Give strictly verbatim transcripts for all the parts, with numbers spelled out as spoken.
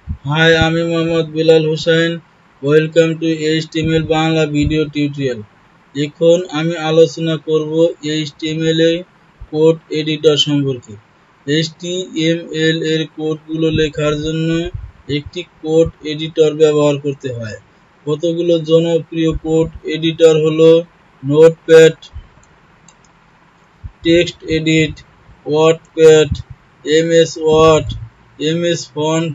Hi, আমি Mohammad Bilal Hossain. Welcome to H T M L Bangla video tutorial. এখন আমি আলোচনা করব এইচ টি এম এল এর কোড এডিটর সম্পর্কে। এইচ টি এম এল এর কোডগুলো লেখার জন্য একটি কোড এডিটর ব্যবহার করতে হয়। কতগুলো জনপ্রিয় কোড এডিটর হলো Notepad, text edit, WordPad, MS Word, MS font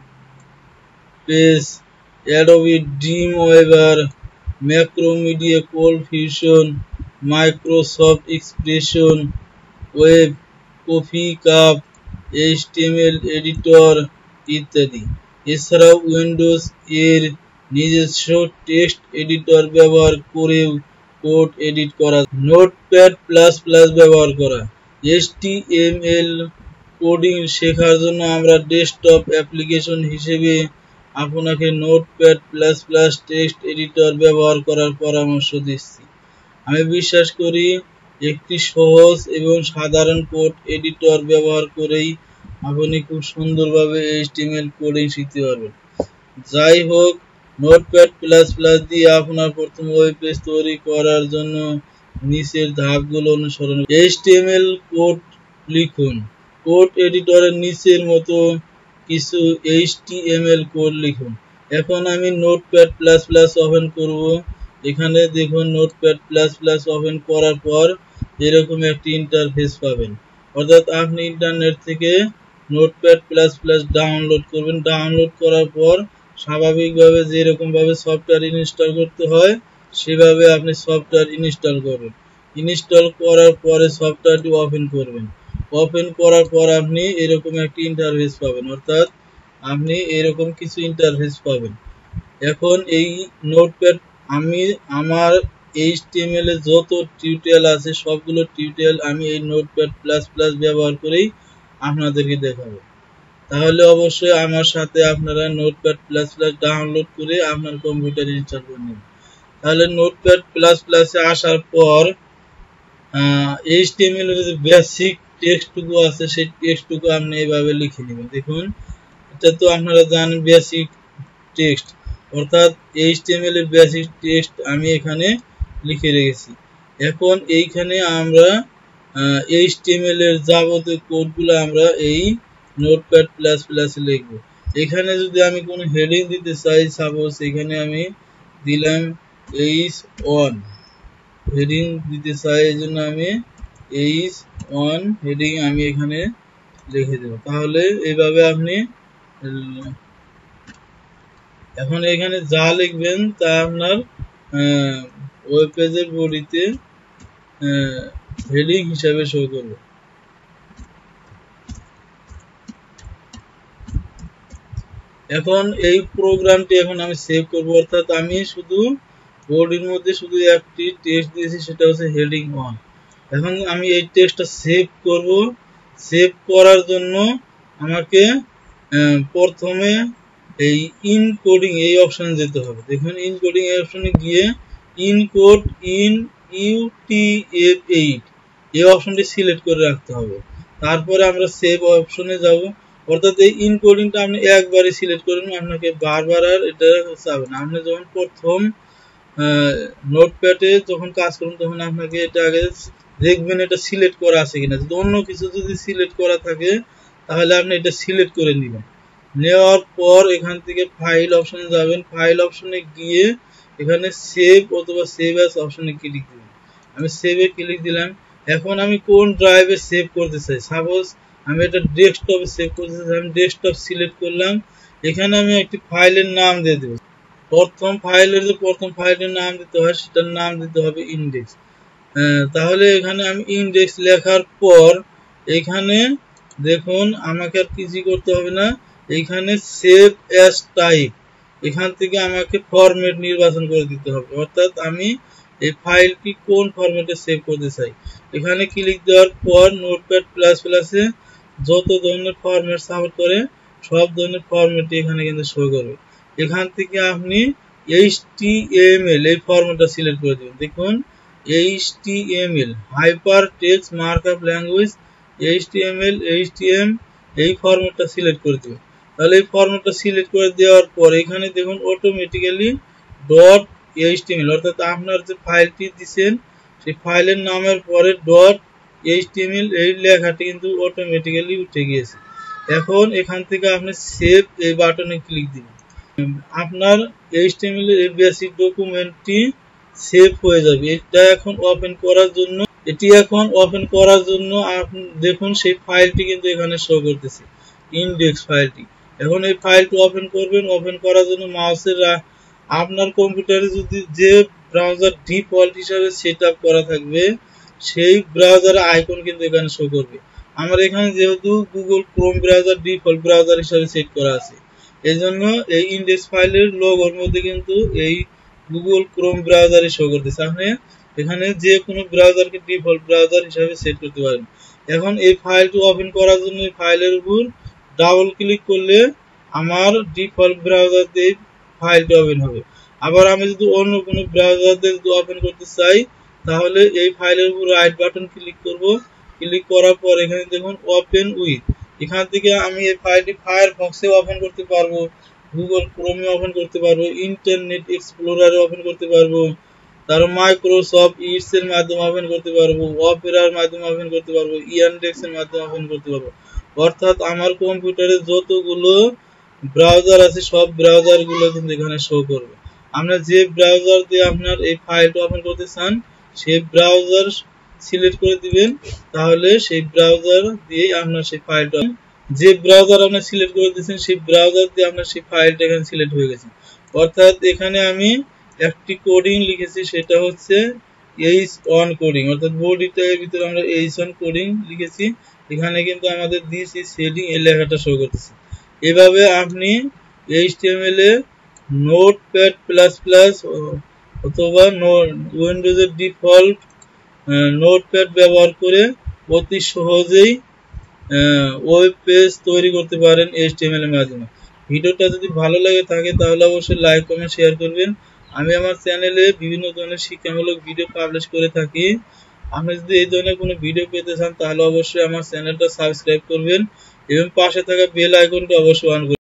page, Adobe Dreamweaver, Macromedia ColdFusion, Microsoft Expression, Web, coffee cup, H T M L editor ইত্যাদি। এছাড়াও উইন্ডোজ এর নিজস্ব টেক্সট এডিটর ব্যবহার করেও কোড এডিট করা। নোটপ্যাড প্লাস প্লাস ব্যবহার করা। H T M L coding শেখার জন্য আমরা ডেস্কটপ অ্যাপ্লিকেশন হিসেবে আপনাকে Notepad plus plus text editor ব্যবহার করার পরামর্শ দিচ্ছি। আমি বিশ্বাস করি একটি সহজ এবং সাধারণ কোড এডিটর ব্যবহার করেই আপনি খুব সুন্দরভাবে H T M L coding শিখতে পারবেন। যাই হোক, নোটপ্যাড প্লাস প্লাস দিয়ে আপনার প্রথম ওয়েব পেজ তৈরি করার জন্য নিচের ধাপগুলো অনুসরণ। H T M L code লিখুন। কোড এডিটরের নিচের মতো কিছু H T M L code লিখুন। এখন আমি নোটপ্যাড প্লাস প্লাস ওপেন করব। এখানে দেখুন নোটপ্যাড প্লাস প্লাস ওপেন করার পর এরকম একটি ইন্টারফেস পাবেন। অর্থাৎ আপনি ইন্টারনেট থেকে নোটপ্যাড প্লাস প্লাস ডাউনলোড করবেন। ডাউনলোড করার পর স্বাভাবিকভাবে যেরকম ভাবে সফটওয়্যার ইনস্টল করতে হয় সেভাবে আপনি সফটওয়্যার ইনস্টল করবেন। ইনস্টল করার পরে সফটওয়্যারটি ওপেন করবেন। ওপেন করার পর আপনি এরকম একটি ইন্টারফেস পাবেন। অর্থাৎ আপনি এরকম কিছু ইন্টারফেস পাবেন। এখন এই নোটপ্যাড আমি আমার এইচ টি এম এল এ যত টিউটোরিয়াল আছে সবগুলো টিউটোরিয়াল আমি এই নোটপ্যাড প্লাস প্লাস ব্যবহার করেই আপনাদেরকে দেখাবো। তাহলে অবশ্যই আমার সাথে আপনারা নোটপ্যাড প্লাস প্লাস ডাউনলোড করে আপনার কম্পিউটারে ইনস্টল করে নেবেন। তাহলে নোটপ্যাড প্লাস প্লাসে আসার পর এইচ টি এম এল এর যে বেসিক টেক্সটটুকু আছে সেই টেক্সটটুকু আপনি এইভাবে লিখে নেবেন। দেখুন, এটা তো আপনারা জানেন বেসিক টেক্সট, অর্থাৎ এইচ টি এম এল এর বেসিক টেক্সট আমি এখানে লিখে রেখেছি। এখন এইখানে আমরা এইচ টি এম এল এর যাবতীয় কোডগুলো আমরা এই নোটপ্যাড প্লাস প্লাস লিখব। এখানে যদি আমি কোনো হেডিং দিতে চাই, সাপোজ এখানে আমি দিলাম এইচ ওয়ান হেডিং দিতে চাই, এই জন্য আমি এইচ ওয়ান হেডিং আমি এখানে লিখে দেব। তাহলে এইভাবে আপনি এখন এখানে যা লিখবেন তা আপনার ওয়েব পেজের বডিতে হেডিং হিসাবে শো করবে। এখন এই প্রোগ্রামটি এখন আমি সেভ করব। অর্থাৎ আমি শুধু বডির মধ্যে শুধু একটি টেক্সট দিয়েছি, সেটা হচ্ছে হেডিং ওয়ান। এখন আমি এই টেক্সটটা সেভ করব। সেভ করার জন্য আমাকে প্রথমে এই ইনকোডিং এই অপশনে যেতে হবে। দেখুন ইনকোডিং এই অপশনে গিয়ে encode in U T F eight এই অপশনটি সিলেক্ট করে রাখতে হবে। তারপরে আমরা সেভ অপশনে যাব। অর্থাৎ এই ইনকোডিংটা আপনি একবারই সিলেক্ট করবেন, আপনাকে বারবার আর এটা চাবে না। আপনি যখন প্রথম নোটপ্যাডে যখন কাজ করুন তখন আপনাকে এটা আগে দেখবেন এটা সিলেক্ট করা আছে কিনা। যদি অন্য কিছু যদি সিলেক্ট করা থাকে তাহলে আপনি এটা সিলেক্ট করে নেবেন। নেওয়ার পর এখান থেকে ফাইল অপশনে যাবেন। ফাইল অপশনে গিয়ে এখানে সেভ অথবা সেভ অ্যাজ অপশনে ক্লিক দিবেন। আমি সেভে ক্লিক দিলাম। এখন আমি কোন ড্রাইভে সেভ করতে চাই, সাপোজ আমি এটা ডেস্কটপে সেভ করতে চাই, আমি ডেস্কটপ সিলেক্ট করলাম। এখানে আমি একটি ফাইলের নাম দিয়ে দেব। প্রথম ফাইলের যে প্রথম ফাইলের নাম দিতে হয় সেটার নাম দিতে হবে ইন্ডেক্স। তাহলে এখানে আমি ইন্ডেক্স লেখার পর এখানে দেখুন আমাকে আর কিছু করতে হবে না। এখানে সেভ অ্যাজ টাইপ এখান থেকে আমাকে ফরম্যাট নির্বাচন করে দিতে হবে। অর্থাৎ আমি এই ফাইলটি কোন ফরম্যাটে সেভ করতে চাই। এখানে ক্লিক দেওয়ার পর নোটপ্যাড প্লাস প্লাসে যত ধরনের ফরম্যাট সাপোর্ট করে সব ধরনের ফরম্যাটই এখানে কিন্তু শো করবে। এখান থেকে আপনি এইচ টি এম এল এই ফরম্যাটটা সিলেক্ট করে দেবেন। দেখুন H T M L hyper text markup language H T M L H T M এই ফরম্যাটটা সিলেক্ট করে দেবেন। তাহলে এই ফরম্যাটটা সিলেক্ট করে দেওয়ার পর এখানে দেখুন অটোমেটিক্যালি ডট এইচটিএমএল অর্থাৎ আপনার যে ফাইলটি দিবেন সেই ফাইলের নামের পরে ডট এইচটিএমএল এই লেখাটি কিন্তু অটোমেটিক্যালি উঠে গিয়েছে। এখন এখান থেকে আপনি সেভ এই বাটনে ক্লিক দিবেন, আপনার এইচটিএমএল এর বেসিক ডকুমেন্টটি সেভ হয়ে যাবে। এটা এখন ওপেন করার জন্য এটি এখন ওপেন করার জন্য আপনি দেখুন সেই ফাইলটি কিন্তু এখানে শো করতেছে, ইনডেক্স ফাইলটি। এখন এই ফাইলটি ওপেন করবেন, ওপেন করার জন্য মাউসের আপনার কম্পিউটারে যদি যে ব্রাউজার ডিফল্ট হিসাবে সেটআপ করা থাকবে সেই ব্রাউজারের আইকন কিন্তু এখানে শো করবে। আমার এখানে যেহেতু Google Chrome browser default browser হিসাবে সেট করা আছে, এজন্য এই ইনডেক্স ফাইলের লোগোর মধ্যে কিন্তু এই গুগল ক্রোম ব্রাউজারে শো করতেছে। আপনি এখানে যে কোনো ব্রাউজারকে ডিফল্ট ব্রাউজার হিসাবে সেট করতে পারেন। এখন এই ফাইলটি ওপেন করার জন্য এই ফাইলের উপর ডাবল ক্লিক করলে আমার ডিফল্ট ব্রাউজার দিয়ে ফাইলটি ওপেন হবে। আবার আমি যদি অন্য কোনো ব্রাউজার দিয়ে যদি ওপেন করতে চাই তাহলে এই ফাইলের উপর রাইট বাটন ক্লিক করব। ক্লিক করার পর এখানে দেখুন ওপেন উইথ, এখান থেকে আমি এই ফাইলটি ফায়ারফক্সে ওপেন করতে পারবো, গুগল ক্রোমে ওপেন করতে পারবো, ইন্টারনেট এক্সপ্লোরারে ওপেন করতে পারবো, তার মাইক্রোসফট ইটস এর মাধ্যমে ওপেন করতে পারবো, অপেরার মাধ্যমে ওপেন করতে পারবো, ইয়ানডেক্স এর মাধ্যমে ওপেন করতে পারবো। অর্থাৎ আমার কম্পিউটারে যতগুলো ব্রাউজার আছে সব ব্রাউজার গুলো কিন্তু এখানে শো করবে। আমরা যে ব্রাউজার দিয়ে আপনার এই ফাইলটা ওপেন করতে চান সেই ব্রাউজার সিলেক্ট করে দিবেন, তাহলে সেই ব্রাউজার দিয়ে আপনার সেই ফাইলটা, যে ব্রাউজার আপনি সিলেক্ট করে দিয়েছেন সেই ব্রাউজার দিয়ে আপনার সেই ফাইলটা এখানে সিলেক্ট হয়ে গেছে। অর্থাৎ এখানে আমি একটি কোডিং লিখেছি, সেটা হচ্ছে এইচ ওয়ান কোডিং, অর্থাৎ বডিটা এর ভিতরে আমরা এইচ ওয়ান কোডিং লিখেছি। এখানে কিন্তু আমাদের দিস ইজ হেডিং এই লেখাটা শো করতেছে। এভাবে আপনি এইচটিএমএল এ নোটপ্যাড প্লাস প্লাস অথবা উইন্ডোজের ডিফল্ট নোটপ্যাড ব্যবহার করে অতি সহজেই ওয়েব পেজ তৈরি করতে পারেন এইচটিএমএল এর মাধ্যমে। ভিডিওটা যদি ভালো লাগে থাকে তাহলে অবশ্যই লাইক কমেন্ট শেয়ার করবেন। আমি আমার চ্যানেলে বিভিন্ন ধরনের শিক্ষামূলক ভিডিও পাবলিশ করে থাকি। আপনি যদি এই ধরনের কোনো ভিডিও পেতে চান তাহলে অবশ্যই আমার চ্যানেলটা সাবস্ক্রাইব করবেন এবং পাশে থাকা বেল আইকনটা অবশ্যই অন করবেন।